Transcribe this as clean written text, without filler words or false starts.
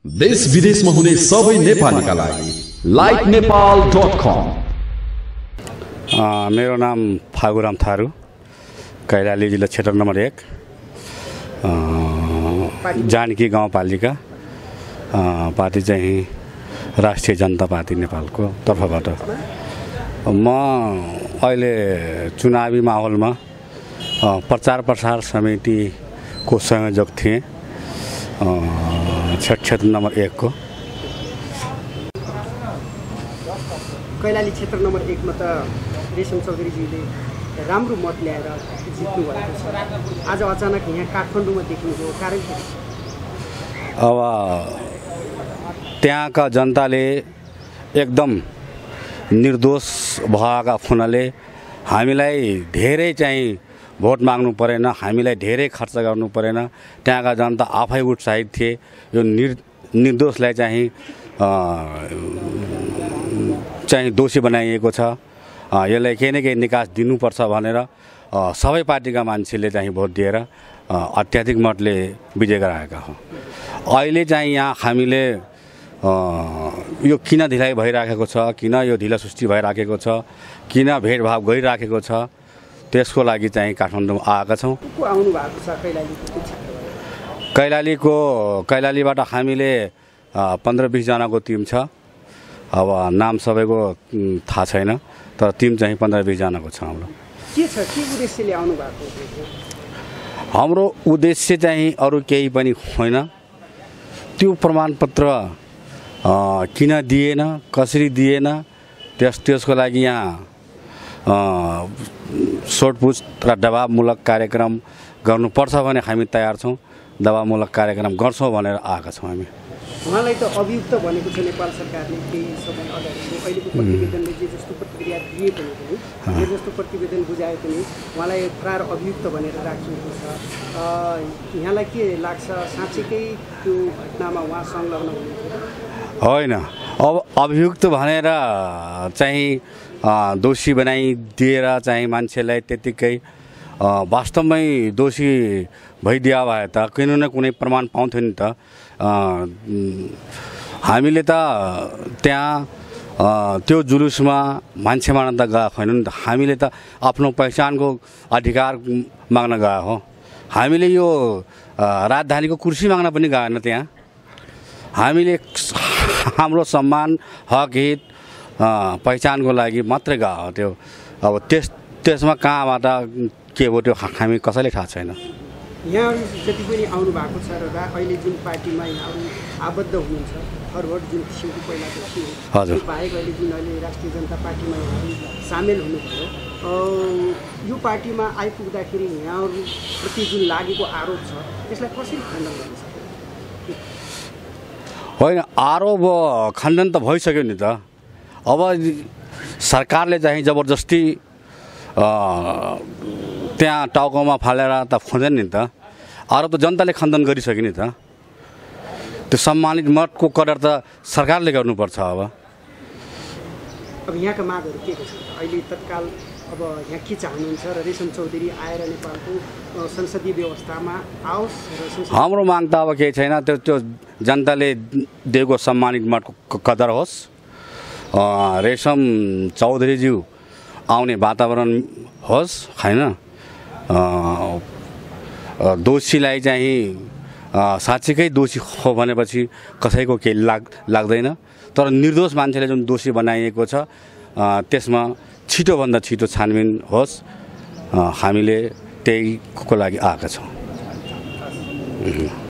देश विदेशमा हुने सबै नेपालीका लागि likenepal.com। मेरो नाम फागुराम थारू, कैलाली जिल्ला क्षेत्र नम्बर 1 जानकी गाउँपालिका। पार्टी चाहिँ राष्ट्रिय जनता पार्टी नेपालको तर्फबाट। म अहिले चुनावी माहौलमा प्रचार प्रसार समितिको संयोजक थिएँ क्षेत्र नम्बर 1 को। कैलाली क्षेत्र नम्बर 1 मा त रेशम चौधरीजीले राम्रो मत ल्याएर जित्नु भएको छ। आज अचानक यहाँ काठमाडौँमा देखिनुभयो, कारण के? अब त्यहाँका जनताले एकदम निर्दोष भएका हुनाले हामीलाई धेरै चाहिँ भोट माग्नु परेन, हामीलाई धेरै खर्च गर्नु परेन। त्यहाँका जनता आफै उत्साहित थिए। यो निर्दोषलाई चाहिँ दोषी बनाइएको छ, यसलाई केही न केही निकास दिनुपर्छ भनेर सबै पार्टीका मान्छेले चाहिँ भोट दिएर अत्याधिक मतले विजय गराएका हो। अहिले चाहिँ यहाँ हामीले यो किन ढिलाइ भइराखेको छ, किन यो ढिला सुस्ती भइराखेको छ, किन भेदभाव गरिराखेको छ, त्यसको लागि चाहिँ काठमाडौँ आएका छौँ। आउनु भएको छ कैलालीबाट हामीले 15-20 जनाको टिम छ। अब नाम सबैको थाहा छैन, तर टिम चाहिँ 15-20 जनाको छ हाम्रो। के छ, के उद्देश्यले आउनु भएको? हाम्रो उद्देश्य चाहिँ अरू केही पनि होइन। त्यो प्रमाणपत्र किन दिएन, कसरी दिएन, त्यसको लागि यहाँ सोधपुछ र दबावमूलक कार्यक्रम गर्नुपर्छ भने हामी तयार छौँ। दबावमूलक कार्यक्रम गर्छौँ भनेर आएका छौँ हामी। उहाँलाई त अभियुक्त भनेको छ नेपाल सरकारले केही समय अगाडि। अहिलेको प्रतिवेदनले जे जस्तो प्रतिक्रिया दिए पनि जे जस्तो प्रतिवेदन बुझाए पनि उहाँलाई फरार अभियुक्त भनेर राखिएको छ। यहाँलाई के लाग्छ, साँच्चैकै त्यो घटनामा उहाँ संलग्न हुनुहुन्छ? होइन, अब अभियुक्त भनेर चाहिँ दोषी बनाइदिएर चाहिँ मान्छेलाई त्यत्तिकै वास्तवमै दोषी भइदिया भए त कुनै न कुनै प्रमाण पाउँथ्यो नि त। हामीले त त्यहाँ त्यो जुलुसमा मान्छे मार्न त गएको होइन नि त। हामीले त आफ्नो पहिचानको अधिकार माग्न गएको हो। हामीले यो राजधानीको कुर्सी माग्न पनि गएन त्यहाँ। हामीले हाम्रो सम्मान, हक हित, पहिचानको लागि मात्रै गएको त्यो। अब त्यसमा कहाँबाट के हो त्यो हामी कसैले थाहा छैन। यहाँहरू जति पनि आउनु भएको छ र अहिले जुन पार्टीमा यहाँहरू आबद्ध हुनुहुन्छ, फरवर्ड जुन किसिमको पहिलाको थियो, हजुर, बाहेक अहिले जुन अहिले राष्ट्रिय जनता पार्टीमा यहाँहरू सामेल हुनुभयो, यो पार्टीमा आइपुग्दाखेरि यहाँहरूप्रति जुन लागेको आरोप छ त्यसलाई कसरी खण्डन गर्न सक्छ? होइन, आरोप खण्डन त भइसक्यो नि त। अब सरकारले चाहिँ जबरजस्ती त्यहाँ टाउकोमा फालेर त खोज्दैन नि त। आरोप त जनताले खण्डन गरिसक्यो नि त। त्यो सम्मानित मतको कदर त सरकारले गर्नुपर्छ। अब यहाँका मागहरू के छ अहिले तत्काल? अब यहाँ के चाहनुहुन्छ र रेशम चौधरी आएर नेपालको संसदीय व्यवस्थामा आओस् र हाम्रो माग त अब केही छैन। त्यो जनताले दिएको सम्मानित मतको कदर होस्। रेशम चौधरीज्यू आउने वातावरण होस्, होइन। दोषीलाई चाहिँ साँच्चीकै दोषी हो भनेपछि कसैको केही लाग्दैन। तर निर्दोष मान्छेले जुन दोषी बनाइएको छ त्यसमा छिटोभन्दा छिटो छानबिन होस्। हामीले त्यहीको लागि आएका छौँ।